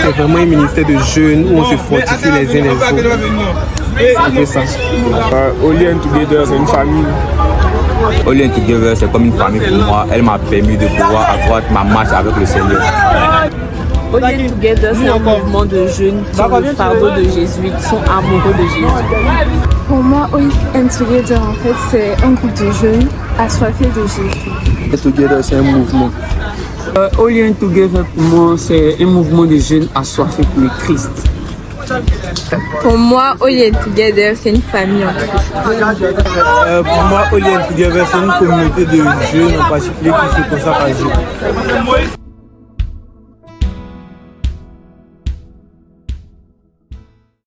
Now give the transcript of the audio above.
c'est vraiment un ministère de jeunes où on se fortifie les uns les autres. C'est ça. Holy and Together, c'est une famille. Holy and Together, c'est comme une famille pour moi. Elle m'a permis de pouvoir accroître ma marche avec le Seigneur. Holy and Together, c'est un mouvement de jeunes qui ont le fardeau de Jésus, qui sont amoureux de Jésus. Pour moi, Holy and Together, en fait, c'est un groupe de jeunes assoiffés de Jésus. Holy and Together, c'est un mouvement. Holy and Together, pour moi, c'est un mouvement de jeunes assoiffés pour le Christ. Pour moi, Holy and Together, c'est une famille en Christ. Pour moi, Holy and Together, c'est une communauté de jeunes en particulier qui se consacrent à Dieu.